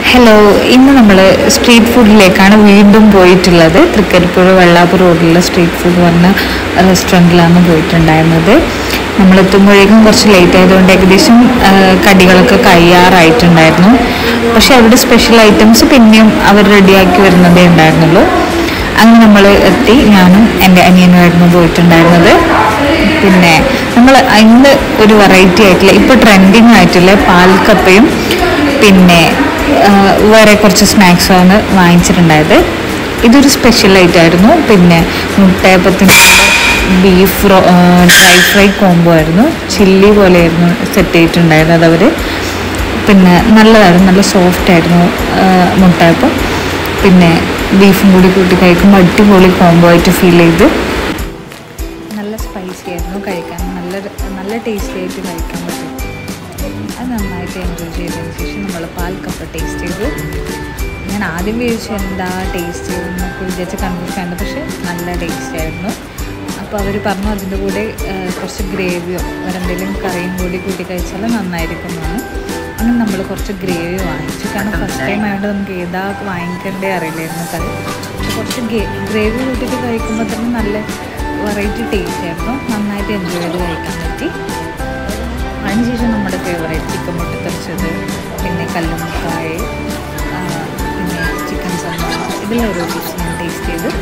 Hello, ഇന്ന് നമ്മൾ street ഫുഡിലേക്കാണ് വീണ്ടും പോയിട്ടുള്ളത്. തൃക്കരിപ്പുഴ വെള്ളാപ്പുറ റോഡിലുള്ള സ്ട്രീറ്റ് ഫുഡ് പറഞ്ഞ റെസ്റ്റോറൻറ്റിലാണ് പോയിട്ടുണ്ടായിരുന്നത്. നമ്മളെത്തുമ്പോഴേക്കും കുറച്ച് ലേറ്റ് ആയതുകൊണ്ട് ഏകദേശം കടികളൊക്കെ കഴിയാറായിട്ടുണ്ടായിരുന്നു. പക്ഷേ അവരുടെ സ്പെഷ്യൽ ഐറ്റംസ് പിന്നെയും അവർ റെഡിയാക്കി വരുന്നതേ ഉണ്ടായിരുന്നുള്ളൂ. അങ്ങനെ നമ്മൾ എത്തി. ഞാനും എൻ്റെ അനിയനുമായിരുന്നു പോയിട്ടുണ്ടായിരുന്നത്. പിന്നെ നമ്മൾ ഇന്ന് ഒരു വെറൈറ്റി ആയിട്ടുള്ള ഇപ്പോൾ ട്രെൻഡിങ് ആയിട്ടുള്ള പാൽക്കപ്പയും പിന്നെ വേറെ കുറച്ച് സ്നാക്സാണ് വാങ്ങിച്ചിട്ടുണ്ടായത്. ഇതൊരു സ്പെഷ്യൽ ആയിട്ടായിരുന്നു. പിന്നെ മുട്ടയപ്പത്തിൻ്റെ ബീഫ് ഡ്രൈ ഫ്രൈ കോംബോ ആയിരുന്നു. ചില്ലി പോലെയായിരുന്നു സെറ്റ് ചെയ്തിട്ടുണ്ടായിരുന്നത് അതവർ. പിന്നെ നല്ലതായിരുന്നു, നല്ല സോഫ്റ്റ് ആയിരുന്നു മുട്ടയപ്പം. പിന്നെ ബീഫും കൂടി കൂട്ടി കഴിക്കുമ്പോൾ അടിപൊളി കോംബോ ആയിട്ട് ഫീൽ ചെയ്ത്. നല്ല സ്പൈസി ആയിരുന്നു, കഴിക്കാൻ നല്ല ടേസ്റ്റി ആയിട്ട് കഴിക്കാൻ പറ്റും. അത് നന്നായിട്ട് എൻജോയ് ചെയ്തതിന് ശേഷം നമ്മൾ പാൽക്കപ്പ ടേസ്റ്റ് ചെയ്തു. ഞാൻ ആദ്യം വിചാരിച്ചു എന്താ ടേസ്റ്റ് ചെയ്തെന്നൊക്കെ വിചാരിച്ച് കൺഫ്യൂഷൻ, പക്ഷേ നല്ല ടേസ്റ്റ് ആയിരുന്നു. അപ്പോൾ അവർ പറഞ്ഞു അതിൻ്റെ കൂടെ കുറച്ച് ഗ്രേവിയോ വേറെന്തെങ്കിലും കറിയും കൂടി കൂട്ടി കഴിച്ചാൽ നന്നായിരിക്കും എന്നാണ്. അങ്ങനെ നമ്മൾ കുറച്ച് ഗ്രേവി വാങ്ങിച്ചു. കാരണം ഫസ്റ്റ് ടൈം ആയതുകൊണ്ട് നമുക്ക് ഏതാ വാങ്ങിക്കേണ്ടേ അറിയില്ലായിരുന്നു കറി. പക്ഷെ കുറച്ച് ഗ്രേവി കൂട്ടിയിട്ട് കഴിക്കുമ്പോൾ തന്നെ നല്ല വെറൈറ്റി ടേസ്റ്റ് ആയിരുന്നു. നന്നായിട്ട് എൻജോയ് ചെയ്ത് കഴിക്കാൻ പറ്റി. അതിനുശേഷം നമ്മുടെ ഫേവറേറ്റ് ചിക്കൻ മുട്ടത്തറിച്ചത്, പിന്നെ കല്ലുമുക്കായ, പിന്നെ ചിക്കൻ സമ്മ, ഇതിലെല്ലാം ഓരോ ഡിഷ് ഞാൻ ടേസ്റ്റ് ചെയ്ത്.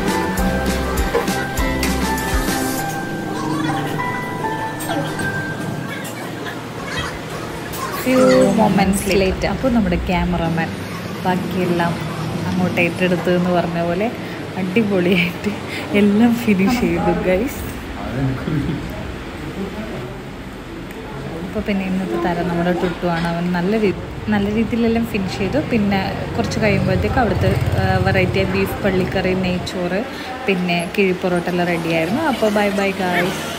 ഫ്യൂ മൊമെൻറ്റ്സ് ലേറ്റ് അപ്പോൾ നമ്മുടെ ക്യാമറമാൻ ബാക്കിയെല്ലാം അങ്ങോട്ട് ഏറ്റെടുത്തു എന്ന് പറഞ്ഞ പോലെ അടിപൊളിയായിട്ട് എല്ലാം ഫിനിഷ് ചെയ്തു ഗൈസ്. അപ്പോൾ പിന്നെ ഇന്നത്തെ തരം നമ്മുടെ ടുട്ടുവാണ്. അവൻ നല്ല രീതിയിലെല്ലാം ഫിനിഷ് ചെയ്തു. പിന്നെ കുറച്ച് കഴിയുമ്പോഴത്തേക്ക് അവിടുത്തെ വെറൈറ്റി ബീഫ് പള്ളിക്കറി, നെയ്ച്ചോറ്, പിന്നെ കിഴി പൊറോട്ട എല്ലാം റെഡിയായിരുന്നു. അപ്പോൾ ബൈ ബൈ ഗായ്സ്.